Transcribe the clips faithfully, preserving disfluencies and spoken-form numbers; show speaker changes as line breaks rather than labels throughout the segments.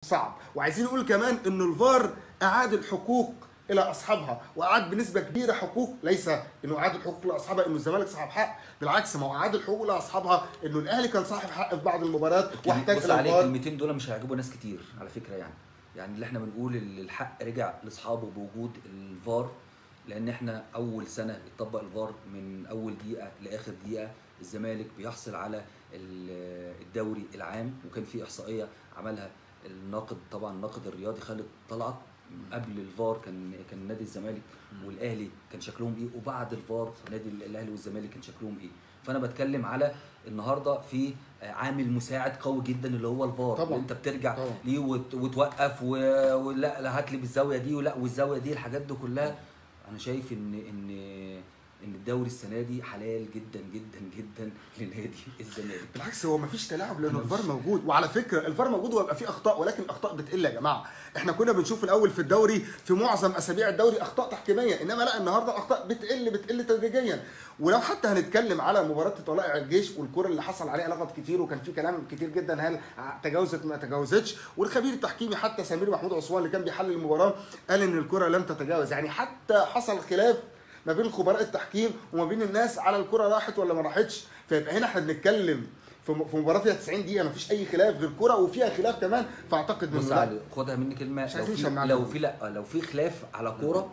صعب. وعايزين نقول كمان انه الفار اعاد الحقوق الى اصحابها، واعاد بنسبه كبيره حقوق، ليس انه اعاد الحقوق لاصحابها انه الزمالك صاحب حق، بالعكس ما هو اعاد الحقوق لاصحابها انه الاهلي كان صاحب حق في بعض المباريات واحتاج
بص
الى
عليه
الفار.
الكلمتين دول مش هيعجبوا ناس كتير على فكره، يعني يعني اللي احنا بنقول اللي الحق رجع لاصحابه بوجود الفار، لان احنا اول سنه اتطبق الفار من اول دقيقه لاخر دقيقه الزمالك بيحصل على الدوري العام، وكان في احصائيه عملها الناقد طبعا الناقد الرياضي خالد طلعت قبل الفار كان كان نادي الزمالك والاهلي كان شكلهم ايه، وبعد الفار نادي الاهلي والزمالك كان شكلهم ايه. فانا بتكلم على النهارده في عامل مساعد قوي جدا اللي هو الفار،
طبعا
انت بترجع
طبعا.
ليه وت- وتوقف و- ولا لا هات لي بالزاويه دي ولا والزاويه دي، الحاجات دي كلها. انا شايف ان ان ان الدوري السنه دي حلال جدا جدا جدا لنادي الزمالك.
بالعكس هو مفيش تلاعب لانه الفار موجود، وعلى فكره الفار موجود ويبقى فيه اخطاء، ولكن الاخطاء بتقل يا جماعه. احنا كنا بنشوف الاول في الدوري في معظم اسابيع الدوري اخطاء تحكيميه، انما لا النهارده الاخطاء بتقل بتقل تدريجيا. ولو حتى هنتكلم على مباراه طلائع الجيش والكره اللي حصل عليها لغط كتير وكان في كلام كتير جدا هل تجاوزت ما تجاوزتش، والخبير التحكيمي حتى سمير محمود عثمان اللي كان بيحلل المباراه قال ان الكره لم تتجاوز، يعني حتى حصل خلاف ما بين خبراء التحكيم وما بين الناس على الكره راحت ولا ما راحتش. فيبقى هنا احنا بنتكلم في في مباراه فيها تسعين دقيقه ما فيش اي خلاف غير كره وفيها خلاف كمان، فاعتقد
بص
انه
علي خدها مني كلمه، لو في لو في لا لو في خلاف على كوره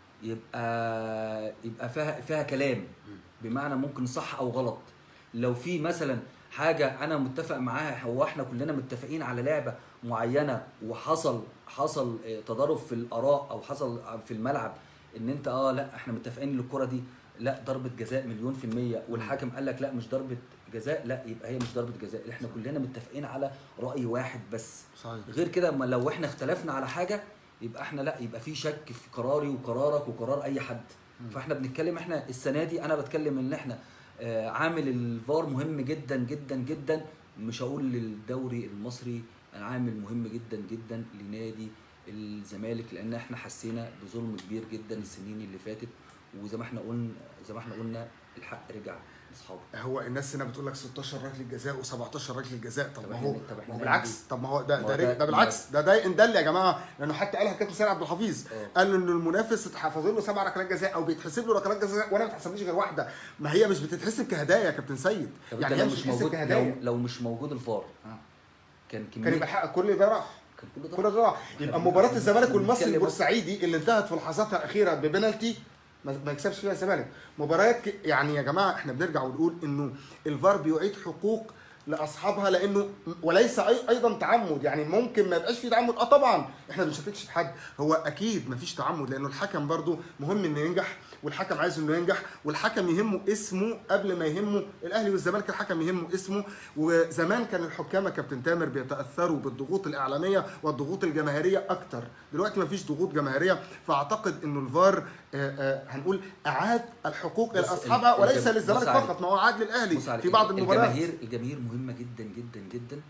يبقى يبقى فيها فيها كلام، بمعنى ممكن صح او غلط. لو في مثلا حاجه انا متفق معاها، هو احنا كلنا متفقين على لعبه معينه وحصل حصل تضارب في الاراء او حصل في الملعب ان انت اه لا احنا متفقين ان الكره دي لا ضربه جزاء مليون في الميه، والحاكم قال لك لا مش ضربه جزاء، لا يبقى هي مش ضربه جزاء. احنا كلنا متفقين على راي واحد بس.
صحيح.
غير كده لو احنا اختلفنا على حاجه يبقى احنا لا يبقى في شك في قراري وقرارك وقرار اي حد. فاحنا بنتكلم احنا السنه دي، انا بتكلم ان احنا آه عامل الفار مهم جدا جدا جدا، مش هقول للدوري المصري، عامل مهم جدا جدا لنادي الزمالك، لان احنا حسينا بظلم كبير جدا السنين اللي فاتت، وزي ما احنا قلنا زي ما احنا قلنا الحق رجع لاصحابه.
هو الناس هنا بتقول لك ستاشر ركله جزاء و17 ركله جزاء، طب, طب ما هو
طب
ما هو بالعكس، طب ما هو ده ده,
ده,
ده بالعكس ده ده اندل يا جماعه، لانه حتى قالها كابتن سيد عبد الحفيظ، قال ان المنافس اتحفظ له سبع ركلات جزاء او بيتحسب له ركلات جزاء وانا ما بتحسبليش غير واحده. ما هي مش بتتحسب كهدايا يا كابتن سيد،
يعني هي مش موجود كهدايا. لو, لو مش موجود الفار آه. كان كمية
كان يبقى حق كل ده راح، كان كل ده راح. يبقى مباراه الزمالك والمصري البورسعيدي اللي انتهت في لحظاتها الاخيره ببنالتي ما يكسبش فيها الزمالك. مباريات يعني يا جماعه احنا بنرجع ونقول انه الفار بيعيد حقوق لاصحابها، لانه وليس ايضا تعمد، يعني ممكن ما يبقاش في تعمد. اه طبعا احنا ما بنشككش في حد، هو اكيد ما فيش تعمد، لانه الحكم برضو مهم انه ينجح، والحكم عايز انه ينجح، والحكم يهمه اسمه قبل ما يهمه الاهلي والزمالك، الحكم يهمه اسمه. وزمان كان الحكام يا كابتن تامر بيتاثروا بالضغوط الاعلاميه والضغوط الجماهيريه اكتر، دلوقتي ما فيش ضغوط جماهيريه، فاعتقد انه الفار آآ آآ هنقول اعاد الحقوق لاصحابها وليس للزمالك فقط، ما هو عاد للاهلي في بعض المباريات.
الجماهير الجماهير مهمه جدا جدا جدا،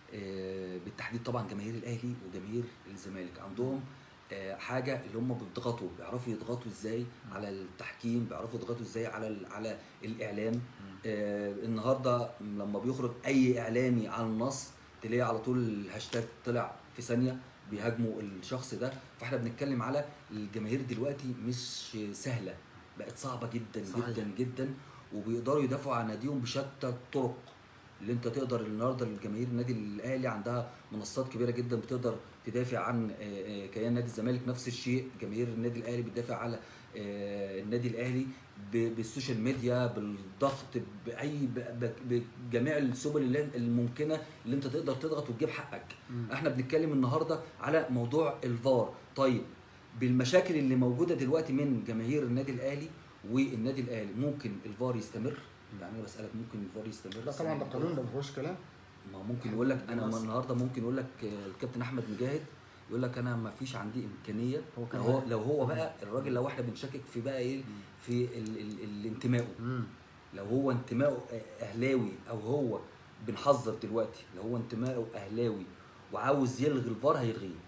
بالتحديد طبعا جماهير الاهلي وجماهير الزمالك عندهم حاجه اللي هم بيضغطوا، بيعرفوا يضغطوا ازاي على التحكيم، بيعرفوا يضغطوا ازاي على على الاعلام. آه النهارده لما بيخرج اي اعلامي عن النص تلاقي على طول الهاشتاج طلع في ثانيه بيهاجموا الشخص ده. فاحنا بنتكلم على الجماهير دلوقتي مش سهله، بقت صعبه جدا صحيح. جدا جدا، وبيقدروا يدافعوا عن ناديهم بشتى الطرق اللي انت تقدر. النهارده الجماهير النادي الاهلي عندها منصات كبيره جدا بتقدر تدافع عن كيان نادي الزمالك، نفس الشيء جماهير النادي الاهلي بتدافع على النادي الاهلي بالسوشيال ميديا، بالضغط، باي بجميع السبل الممكنه اللي انت تقدر تضغط وتجيب حقك. م. احنا بنتكلم النهارده على موضوع الفار. طيب بالمشاكل اللي موجوده دلوقتي من جماهير النادي الاهلي والنادي الاهلي، ممكن الفار يستمر؟ يعني انا بسالك ممكن الفار يستمر؟
لا طبعا ده قانون، ده ما فيهوش كلام.
ما ممكن يقول لك انا النهارده ممكن يقول لك الكابتن احمد مجاهد يقول لك انا ما فيش عندي امكانيه، هو لو هو لو هو بقى الراجل، لو احنا بنشكك في بقى ايه في ال ال الانتمائه، لو هو انتمائه اهلاوي او هو بنحذر دلوقتي لو هو انتمائه اهلاوي وعاوز يلغي الفار هيلغيه.